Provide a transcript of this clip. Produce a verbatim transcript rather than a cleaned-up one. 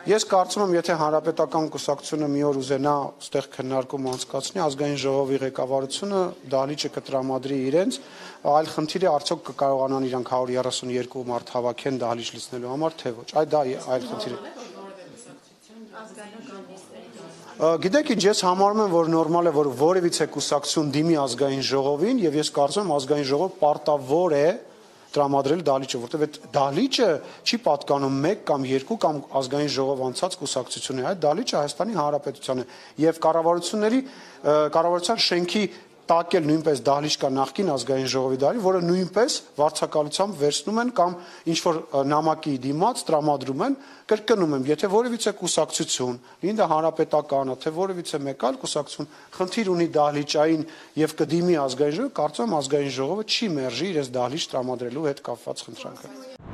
Ես կարծում եմ, եթե հանրապետական կուսակցությունը մի օր ուզենա այստեղ քննարկում անցկացնի, ազգային ժողովի ղեկավարությունը դահլիճը կտրամադրի իրենց, այլ խնդիրը արդյոք կկարողանան իրանք հարյուր երեսունյոթ մարդ հավաքեն դահլիճ լցնելու համար, թե ոչ։ Այդ դա այլ խնդիր է։ Գիտեք ինչ, ես համարում եմ, որ նորմալ է, որ որևիցե կուսակցություն դիմի ազգային ժողովին, եւ ես կարծում եմ ազգային ժողով պարտավոր է տրամադրել դահլիճը, որտեղ այդ դահլիճը չի պատկանում մեկ կամ երկու կամ ազգային ժողով անցած կուսակցություն է, այդ դահլիճը Հայաստանի Հանրապետության է եւ կառավարությունների կառավարության շենքի տակ էլ նույնպես դահլիճ կա նախկին ազգային ժողովի դահլիճ, որը նույնպես վարձակալությամբ վերցնում են կամ ինչ որ նամակի դիմաց տրամադրում են, կրկնում եմ, եթե որևիցե կուսակցություն, լինի դա հանրապետականը, թե որևիցե մեկ այլ կուսակցություն խնդիր ունի դահլիճային եւ կդիմի ազգային ժողով, կարծում եմ ազգային ժողովը չի մերժի իրենց դահլիճ տրամադրելու հետ կապված խնդրանքը։